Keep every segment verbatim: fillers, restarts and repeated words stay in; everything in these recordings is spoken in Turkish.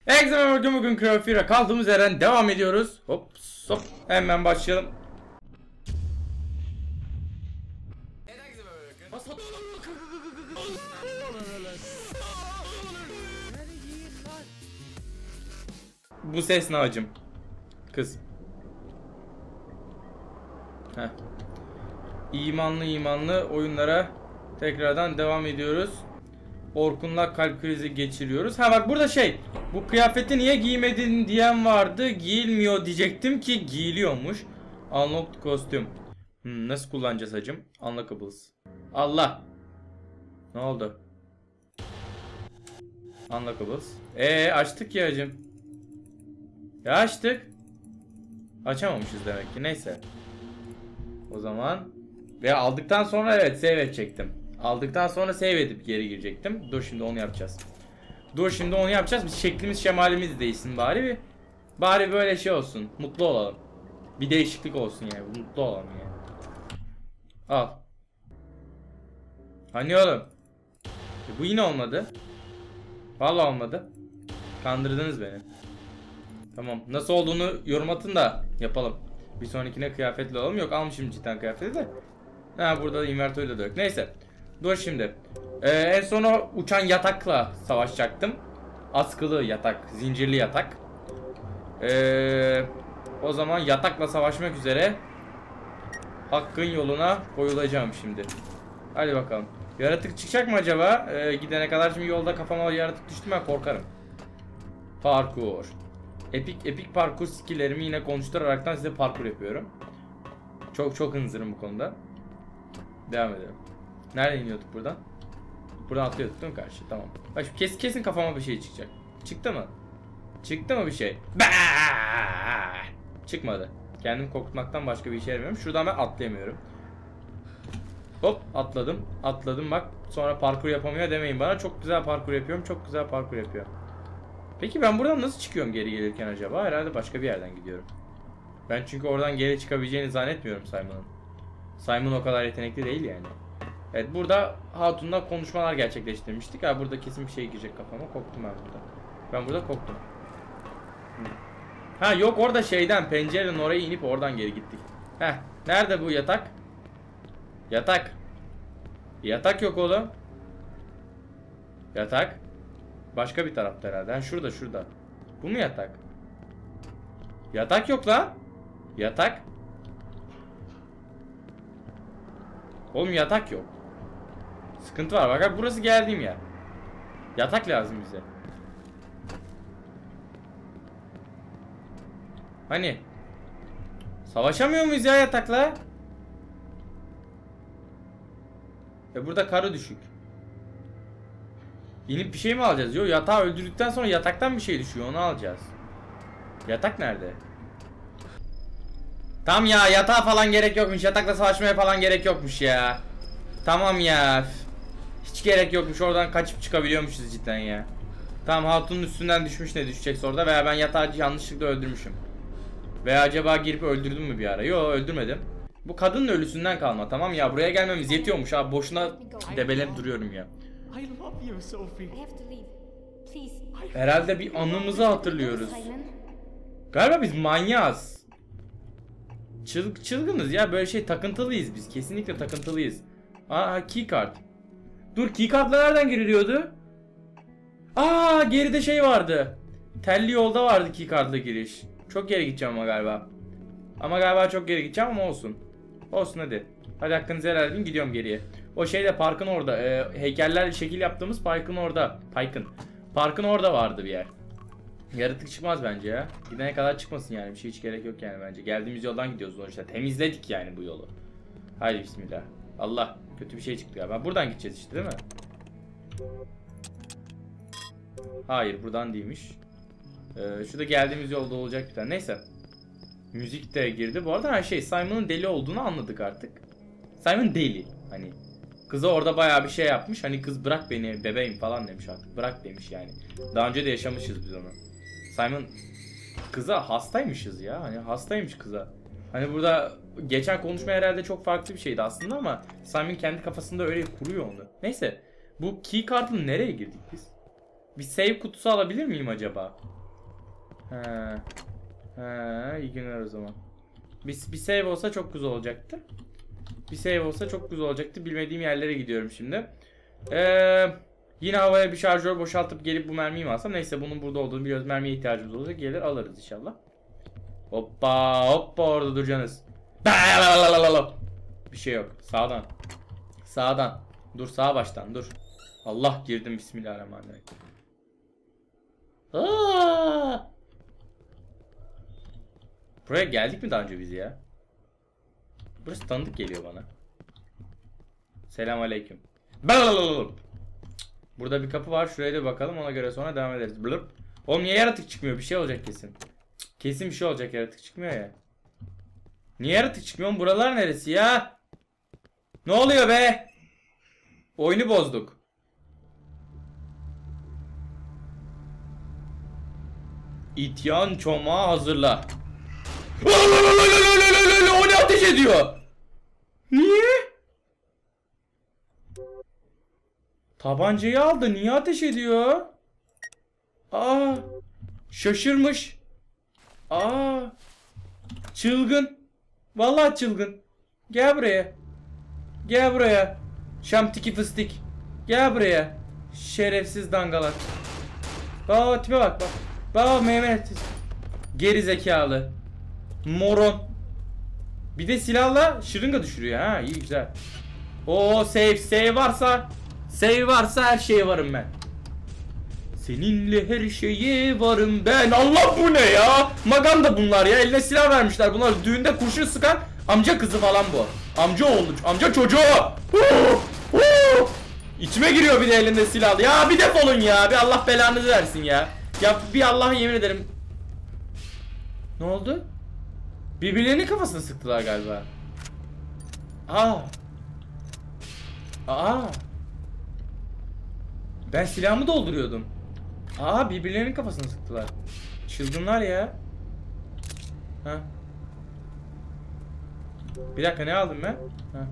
Herkese bugün bugün Crafter'a kaldığımız yerden devam ediyoruz. Hop hop hemen başlayalım. Bu ses ne acım? Kız. Heh. İmanlı imanlı oyunlara tekrardan devam ediyoruz. Orkun'la kalp krizi geçiriyoruz. Ha bak burada şey, bu kıyafeti niye giymedin diyen vardı. Giyilmiyor diyecektim ki giyiliyormuş. Unlocked kostüm. Hmm, nasıl kullanacağız hacım? Unlockables. Allah. Ne oldu? Unlockables. Ee açtık ya hacım. Ya açtık. Açamamışız demek ki. Neyse. O zaman. Ve aldıktan sonra evet save edecektim. Aldıktan sonra save edip geri girecektim. Dur şimdi onu yapacağız. Dur şimdi onu yapacağız. Biz şeklimiz şemalimiz değişsin bari bir. Bari böyle şey olsun. Mutlu olalım. Bir değişiklik olsun yani. Mutlu olalım yani. Al. Hani oğlum? E bu yine olmadı. Vallahi olmadı. Kandırdınız beni. Tamam. Nasıl olduğunu yorum atın da yapalım. Bir sonrakine kıyafetli olalım. Yok almışım cidden kıyafeti de. Ha burada da invertörü de yok. Neyse. Dur şimdi. Ee, en son o uçan yatakla savaşacaktım. Askılı yatak, zincirli yatak. Ee, o zaman yatakla savaşmak üzere Hakkın yoluna koyulacağım şimdi. Hadi bakalım. Yaratık çıkacak mı acaba? Ee, gidene kadar şimdi yolda kafama yaratık düştü, ben korkarım. Parkur. Epik epik parkur skill'lerimi yine konuşturaraktan size parkur yapıyorum. Çok çok hınzırım bu konuda. Devam edelim. Nereden iniyorduk buradan? Buradan atlıyorduk değil mi karşı? Tamam. Bak kesin kesin kafama bir şey çıkacak. Çıktı mı? Çıktı mı bir şey? Bah! Çıkmadı. Kendimi korkutmaktan başka bir işe yaramıyorum. Şuradan ben atlayamıyorum. Hop atladım. Atladım bak. Sonra parkur yapamıyor demeyin bana. Çok güzel parkur yapıyorum. Çok güzel parkur yapıyor. Peki ben buradan nasıl çıkıyorum geri gelirken acaba? Herhalde başka bir yerden gidiyorum. Ben çünkü oradan geri çıkabileceğini zannetmiyorum Simon'ın. Simon o kadar yetenekli değil yani. Evet burada Hatun'la konuşmalar gerçekleştirmiştik. Ha burada kesin bir şey girecek kafama. Korktum ben burada. Ben burada korktum. Ha yok orada şeyden pencerenin oraya inip oradan geri gittik. Heh nerede bu yatak? Yatak. Yatak yok oğlum. Yatak. Başka bir tarafta herhalde. Ha şurada şurada. Bu mu yatak? Yatak yok lan. Yatak. Oğlum yatak yok. Sıkıntı var. Bak burası geldiğim yer. Yatak lazım bize. Hani? Savaşamıyor muyuz ya yatakla? E burada karı düşük. İnip bir şey mi alacağız? Yok yatağı öldürdükten sonra yataktan bir şey düşüyor. Onu alacağız. Yatak nerede? Tam ya yatağa falan gerek yokmuş. Yatakla savaşmaya falan gerek yokmuş ya. Tamam ya. Hiç gerek yokmuş. Oradan kaçıp çıkabiliyormuşuz cidden ya. Tamam Hatun'un üstünden düşmüş ne düşecekse orada. Veya ben yatağı yanlışlıkla öldürmüşüm. Veya acaba girip öldürdüm mü bir ara? Yok öldürmedim. Bu kadının ölüsünden kalma tamam ya. Buraya gelmemiz yetiyormuş abi. Boşuna debelenip duruyorum ya. Herhalde bir anımızı hatırlıyoruz. Galiba biz manyağız. Çıl çılgınız ya, böyle şey takıntılıyız biz. Kesinlikle takıntılıyız. Aa keycard. Dur keycard'la nereden giriliyordu? Aa geride şey vardı. Telli yolda vardı keycard'la giriş. Çok geri gideceğim ama galiba. Ama galiba çok geri gideceğim ama olsun. Olsun hadi. Hadi hakkınızı helal edin, gidiyorum geriye. O şeyde parkın orada. E, heykellerle şekil yaptığımız parkın orada. Parkın. Parkın orada vardı bir yer. Yaratık çıkmaz bence ya. Gidene kadar çıkmasın yani. Bir şey hiç gerek yok yani bence. Geldiğimiz yoldan gidiyoruz sonuçta. Temizledik yani bu yolu. Haydi bismillah. Allah. Kötü bir şey çıktı ya. Ben buradan gideceğiz işte değil mi? Hayır buradan değilmiş. Ee, şurada geldiğimiz yolda olacak bir tane. Neyse. Müzik de girdi. Bu arada her şey Simon'ın deli olduğunu anladık artık. Simon deli. Hani kıza orada bayağı bir şey yapmış. Hani kız bırak beni bebeğim falan demiş artık. Bırak demiş yani. Daha önce de yaşamışız biz onu. Simon kıza hastaymışız ya. Hani hastaymış kıza. Hani burada geçen konuşma herhalde çok farklı bir şeydi aslında ama Simon kendi kafasında öyle kuruyor onu. Neyse. Bu keycard'ın nereye girdik biz? Bir save kutusu alabilir miyim acaba? He. He, iyi günler o zaman. Bir, bir save olsa çok güzel olacaktı. Bir save olsa çok güzel olacaktı. Bilmediğim yerlere gidiyorum şimdi. Eee... Yine havaya bir şarjör boşaltıp gelip bu mermiyi mi alsam? Neyse bunun burada olduğunu biliyoruz. Mermiye ihtiyacımız olursa gelir alırız inşallah. Hoppa hoppa orada duracaksınız. Bir şey yok. Sağdan. Sağdan. Dur sağ baştan dur. Allah girdim bismillahirrahmanirrahim. Aa! Buraya geldik mi daha önce biz ya? Burası tanıdık geliyor bana. Selamünaleyküm. Burada bir kapı var. Şuraya da bakalım. Ona göre sonra devam ederiz. Blurp. Oğlum niye yaratık çıkmıyor? Bir şey olacak kesin. Kesin bir şey olacak. Yaratık çıkmıyor ya. Niye yaratık çıkmıyor? Oğlum buralar neresi ya? Ne oluyor be? Oyunu bozduk. İtyan çomağı hazırla. O ne ateş ediyor? Niye? Tabancayı aldı. Niye ateş ediyor? Aa, şaşırmış. Aa, çılgın. Vallahi çılgın. Gel buraya. Gel buraya. Şamtiki fıstık. Gel buraya. Şerefsiz dangalak. Bak tipe bak bak. Bak Mehmet. Geri zekalı. Moron. Bir de silahla şırınga düşürüyor ha. İyi güzel. Oo save save varsa. Save varsa her şeye varım ben. Seninle her şeye varım ben. Allah bu ne ya? Maganda bunlar ya. Eline silah vermişler. Bunlar düğünde kurşun sıkan amca kızı falan bu. Amca oğlu. Amca çocuğu. Huu, huu. İçime giriyor bir de elinde silahlı. Ya bir defolun ya. Bir Allah belanızı versin ya. Ya bir Allah'a yemin ederim. Ne oldu? Birbirlerinin kafasına sıktılar galiba. Aa. Aa. Ben silahımı dolduruyordum. Aa birbirlerinin kafasına sıktılar. Çılgınlar ya. Ha. Bir dakika ne aldım ben? Ha.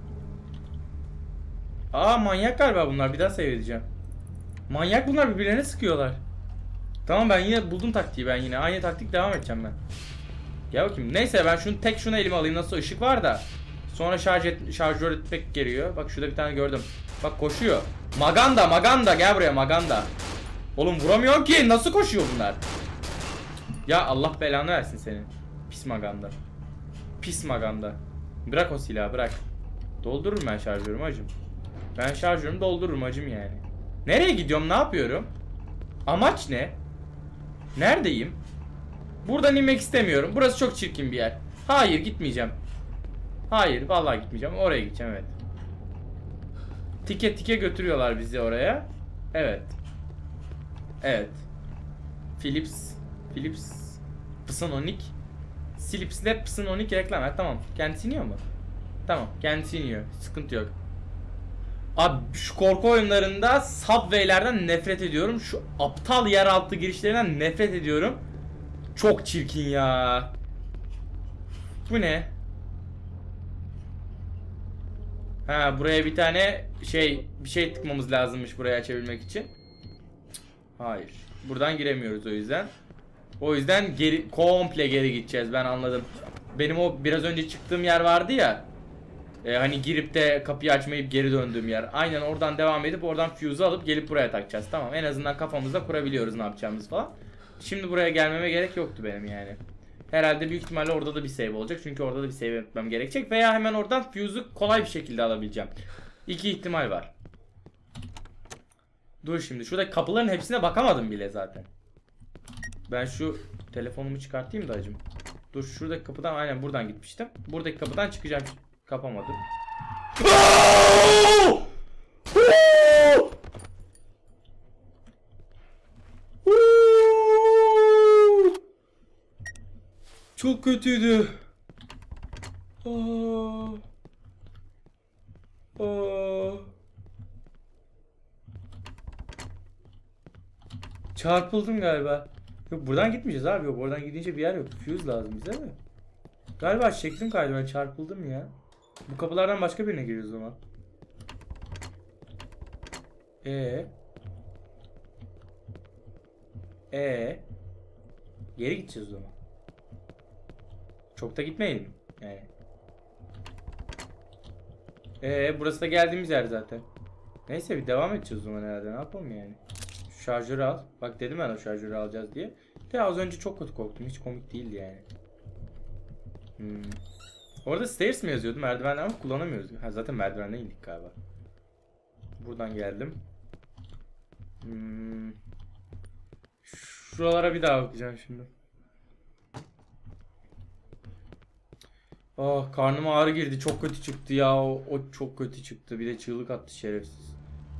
Aa manyak galiba bunlar. Bir daha seyredeceğim. Manyak bunlar birbirlerine sıkıyorlar. Tamam ben yine buldum taktiği ben yine. Aynı taktik devam edeceğim ben. Gel bakayım. Neyse ben şunu tek şunu elime alayım. Nasıl ışık var da. Sonra şarj et, şarjör etmek geliyor. Bak şurada bir tane gördüm. Bak koşuyor. Maganda Maganda gel buraya Maganda. Oğlum vuramıyor ki. Nasıl koşuyor bunlar? Ya Allah belanı versin senin. Pis Maganda. Pis Maganda. Bırak o silahı bırak. Doldururum ben şarjörümü hacım. Ben şarjörümü doldururum hacım yani. Nereye gidiyorum? Ne yapıyorum? Amaç ne? Neredeyim? Buradan inmek istemiyorum. Burası çok çirkin bir yer. Hayır gitmeyeceğim. Hayır vallahi gitmeyeceğim. Oraya gideceğim evet. Tike tike götürüyorlar bizi oraya. Evet. Evet. Philips. Philips. Psononic. Philips'le Psononic reklam. Ha, tamam. Kendisi iniyor mu? Tamam. Kendisi iniyor. Sıkıntı yok. Abi şu korku oyunlarında Subway'lerden nefret ediyorum. Şu aptal yeraltı girişlerinden nefret ediyorum. Çok çirkin ya. Bu ne? Ha buraya bir tane şey bir şey tıkmamız lazımmış buraya açabilmek için. Hayır. Buradan giremiyoruz o yüzden. O yüzden geri komple geri gideceğiz ben anladım. Benim o biraz önce çıktığım yer vardı ya. E, hani girip de kapıyı açmayıp geri döndüğüm yer. Aynen oradan devam edip oradan fuse'u alıp gelip buraya takacağız. Tamam en azından kafamızda kurabiliyoruz ne yapacağımızı falan. Şimdi buraya gelmeme gerek yoktu benim yani. Herhalde büyük ihtimalle orada da bir save olacak. Çünkü orada da bir save etmem gerekecek. Veya hemen oradan fuse'u kolay bir şekilde alabileceğim. İki ihtimal var. Dur şimdi. Şuradaki kapıların hepsine bakamadım bile zaten. Ben şu telefonumu çıkartayım da acım. Dur şuradaki kapıdan aynen buradan gitmiştim. Buradaki kapıdan çıkacağım. Kapamadım. Çok kötüydü. Aa. Aa. Çarpıldım galiba. Yok buradan gitmeyeceğiz abi. Yok oradan gidince bir yer yok. Fuse lazım bize mi? Galiba şeklim kaydı ben çarpıldım ya. Bu kapılardan başka birine giriyoruz o zaman. Ee. Ee. Geri gideceğiz o zaman. Çok da gitmeyelim yani. Ee, burası da geldiğimiz yer zaten. Neyse bir devam edeceğiz o zaman herhalde. Ne yapalım yani? Şu şarjörü al. Bak dedim ben o şarjörü alacağız diye. De az önce çok kötü korktum. Hiç komik değildi yani. Hmm. Orada stairs mi yazıyordu? Merdivenler ama kullanamıyoruz. Ha, zaten merdivenden indik galiba. Buradan geldim. Hmm. Şuralara bir daha bakacağım şimdi. Ah, karnıma ağrı girdi. Çok kötü çıktı ya. O, o çok kötü çıktı. Bir de çığlık attı şerefsiz.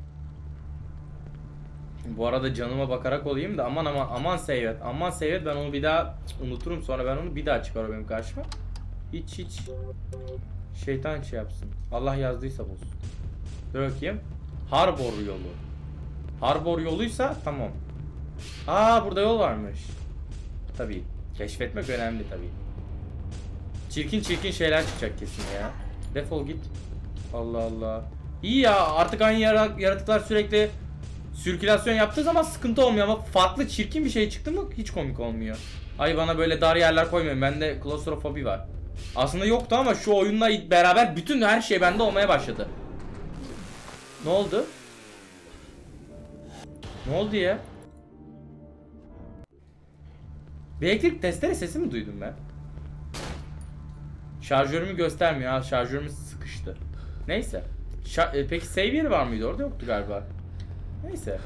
Bu arada canıma bakarak olayım da aman aman aman seyret. Aman seyret, ben onu bir daha unuturum, sonra ben onu bir daha çıkar o benim karşıma. Hiç hiç. Şeytan şey yapsın. Allah yazdıysa bozsun. Dur bakayım. Harbor yolu. Harbor yoluysa tamam. Aa, burada yol varmış. Tabii. Keşfetmek önemli tabii. Çirkin çirkin şeyler çıkacak kesin ya. Defol git. Allah Allah. İyi ya, artık aynı yaratıklar sürekli sirkülasyon yaptığı zaman sıkıntı olmuyor ama farklı çirkin bir şey çıktı mı hiç komik olmuyor. Ay bana böyle dar yerler koymayın. Bende klostrofobi var. Aslında yoktu ama şu oyunla beraber bütün her şey bende olmaya başladı. Ne oldu? Ne oldu ya? Bir elektrik testere sesi mi duydum ben? Şarjörümü göstermiyor. Ha, şarjörümüz sıkıştı. Neyse. Şa e, peki save yeri var mıydı? Orada yoktu galiba. Neyse.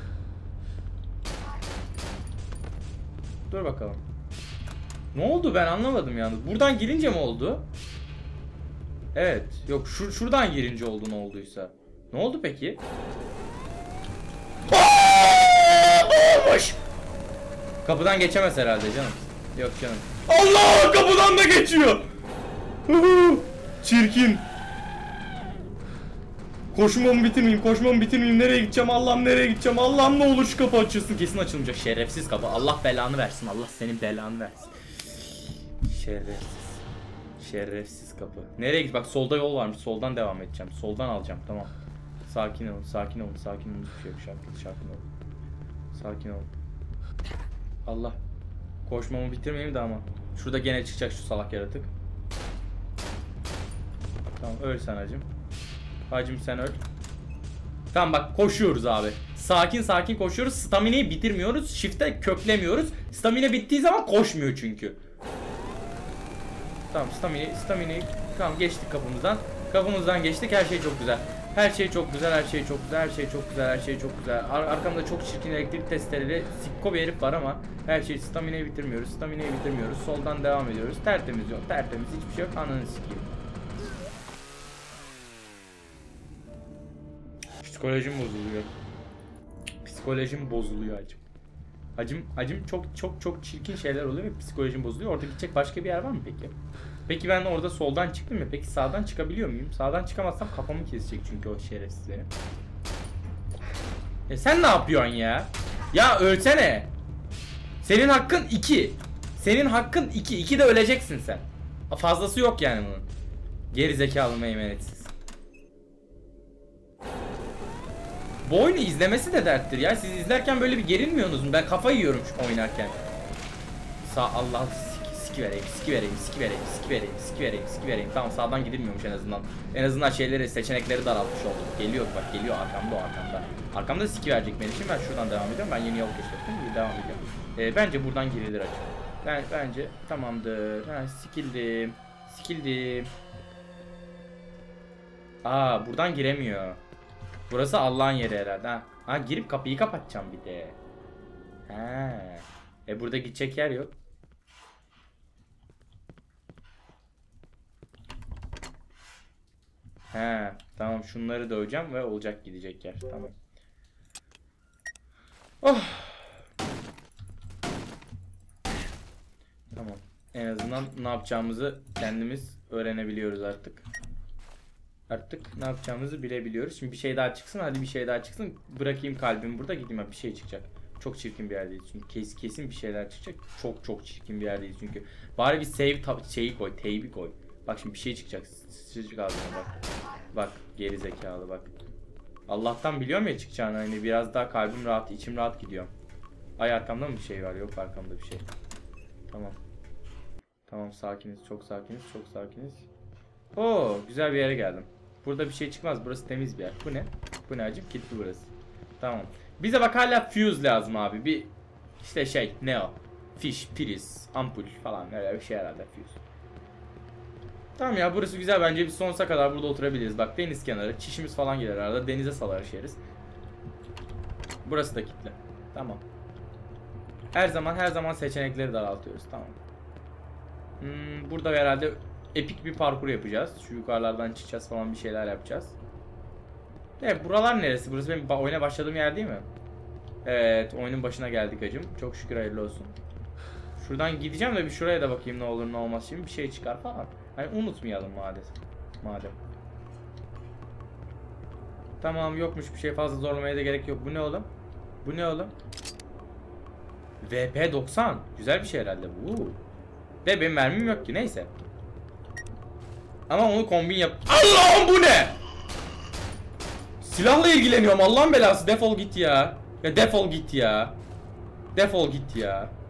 Dur bakalım. Ne oldu, ben anlamadım yalnız. Buradan girince mi oldu? Evet. Yok, şur şuradan girince oldu ne olduysa. Ne oldu peki? Olmuş. Kapıdan geçemez herhalde canım. Yok canım. Allah, kapıdan da geçiyor. Çirkin. Koşmamı bitirmeyeyim, koşmamı bitirmeyeyim. Nereye gideceğim? Allah'ım nereye gideceğim? Allah'ım ne olur şu kapı açılsın. Kesin açılmayacak. Şerefsiz kapı. Allah belanı versin. Allah senin belanı versin. Şerefsiz. Şerefsiz kapı. Nereye git? Bak solda yol varmış. Soldan devam edeceğim. Soldan alacağım. Tamam. Sakin olun, sakin olun, sakin olun. Hiçbir şey yok. Sakin, sakin olun. Sakin olun. Allah. Koşmamı bitirmeyeyim de ama. Şurada gene çıkacak şu salak yaratık. Tamam, öl sen hacım. Hacım sen öl. Tamam bak, koşuyoruz abi. Sakin sakin koşuyoruz. Stamina'yı bitirmiyoruz. Shift'e köklemiyoruz. Stamina bittiği zaman koşmuyor çünkü. Tamam, stamina, stamina'yı tamam, geçtik kapımızdan. Kapımızdan geçtik. Her şey çok güzel. Her şey çok güzel. Her şey çok güzel. Her şey çok güzel. Her şey çok güzel. Ar arkamda çok çirkin elektrik testereleri sikko bir herif var ama her şey, stamina'yı bitirmiyoruz. Stamina'yı bitirmiyoruz. Soldan devam ediyoruz. Tertemiz yok. Tertemiz, hiçbir şey yok. Ananı sikeyim. Psikolojim bozuluyor. Psikolojim bozuluyor hacım. Hacım, hacım çok çok çok çirkin şeyler oluyor ve psikolojim bozuluyor. Orada gidecek başka bir yer var mı peki? Peki ben orada soldan çıktım ya. Peki sağdan çıkabiliyor muyum? Sağdan çıkamazsam kafamı kesecek çünkü o şerefsiz benim. E sen ne yapıyorsun ya? Ya ölsene. Senin hakkın iki. Senin hakkın iki. iki de öleceksin sen. Fazlası yok yani bunun. Geri zekalı meymenetsiz. Bu oyunu izlemesi de derttir ya. Siz izlerken böyle bir gerilmiyorsunuz mu? Ben kafa yiyorum şu oynarken. Sağ Allah siki, siki vereyim, siki vereyim, siki vereyim, siki vereyim, siki vereyim, siki vereyim. Tamam, sağdan gidilmiyormuş en azından. En azından şeyleri, seçenekleri daraltmış olduk. Geliyor bak, geliyor arkamda, o arkamda. Arkamda siki verecek benim için. Ben şuradan devam ediyorum. Ben yeni yol keşfettim. Devam ediyorum. Ee, bence buradan girilir açık. Ben bence tamamdır. Ha, sikildim. Sikildim. Aa, buradan giremiyor. Burası Allah'ın yeri herhalde. Ha. Ha, girip kapıyı kapatacağım bir de. Ha. E burada gidecek yer yok. He, tamam, şunları döveceğim ve olacak gidecek yer. Tamam. Oh. Tamam. En azından ne yapacağımızı kendimiz öğrenebiliyoruz artık. Artık ne yapacağımızı bilebiliyoruz. Şimdi bir şey daha çıksın. Hadi bir şey daha çıksın. Bırakayım kalbimi burada, gideyim. Bir şey çıkacak. Çok çirkin bir yerdeyiz çünkü. Kes, kesin bir şeyler çıkacak. Çok çok çirkin bir yerdeyiz çünkü. Bari bir save şeyi koy. Teybi koy. Bak şimdi bir şey çıkacak. Sıçacık ağzına bak. Bak geri zekalı bak. Allah'tan biliyorum ya çıkacağını. Hani biraz daha kalbim rahat, içim rahat gidiyor. Ay, arkamda mı bir şey var? Yok, arkamda bir şey. Tamam. Tamam, sakiniz, çok sakiniz, çok sakiniz. Oo, güzel bir yere geldim. Burada bir şey çıkmaz, burası temiz bir yer. Bu ne? Bu ne acım? Kilitli burası. Tamam. Bize bak hala fuse lazım abi. Bir işte şey, ne o? Fiş, priz, ampul falan öyle bir şey herhalde fuse. Tamam ya, burası güzel bence. Biz sonsuza kadar burada oturabiliriz. Bak, deniz kenarı, çişimiz falan gelir arada, denize salar şeriz. Burası da kilitli. Tamam. Her zaman her zaman seçenekleri daraltıyoruz. Tamam. Hmm, burada herhalde epik bir parkur yapacağız. Şu yukarılardan çıkacağız falan, bir şeyler yapacağız. Evet, buralar neresi? Burası benim oyuna başladığım yer değil mi? Evet, oyunun başına geldik hacım. Çok şükür, hayırlı olsun. Şuradan gideceğim de bir şuraya da bakayım, ne olur ne olmaz. Şimdi bir şey çıkar falan. Hani unutmayalım madem. Madem. Tamam, yokmuş bir şey, fazla zorlamaya da gerek yok. Bu ne oğlum? Bu ne oğlum? V P doksan. Güzel bir şey herhalde bu. De benim mermim yok ki, neyse. Ama onu kombin yap. Allah'ım, bu ne? Silahla ilgileniyorum, Allah'ın belası, defol git ya. Ya defol git ya. Defol git ya.